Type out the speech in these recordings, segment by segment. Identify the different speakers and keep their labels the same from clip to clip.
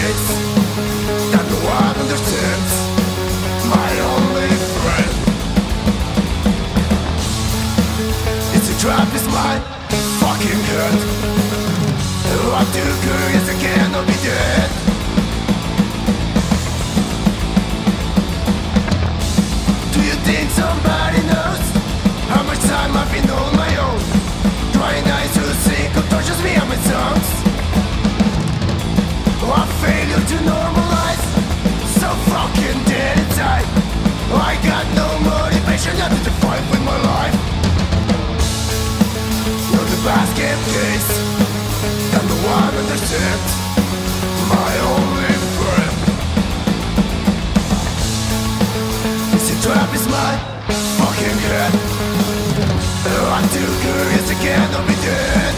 Speaker 1: case that no one understands. My only friend. It's a trap, is my fucking head. I'm too curious, I cannot be dead. Do you think somebody knows how much time I've been on my own? Trying not to sink or tortures me on my songs. I failure to normalize, so fucking dead inside. I got no motivation, nothing to fight with my life. You're the basket case, and the one understands. My only friend. This trap is my fucking head. I'm too curious, I cannot be dead.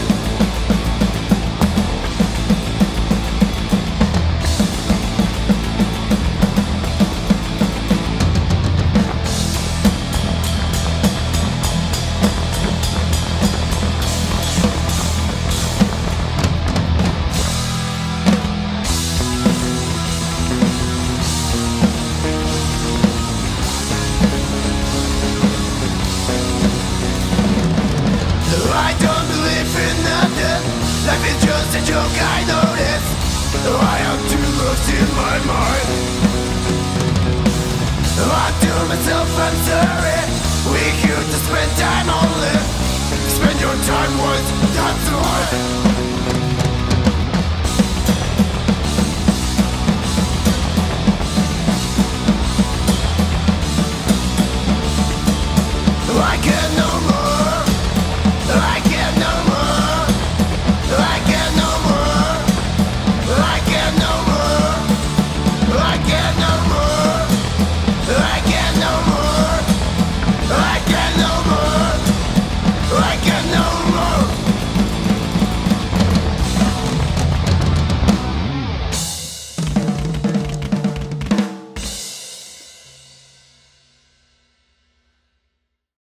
Speaker 1: I don't believe in nothing. Life is just a joke, I know this. I am too lost in my mind. I tell myself I'm sorry. We're here to spend time only. Spend your time once, that's right.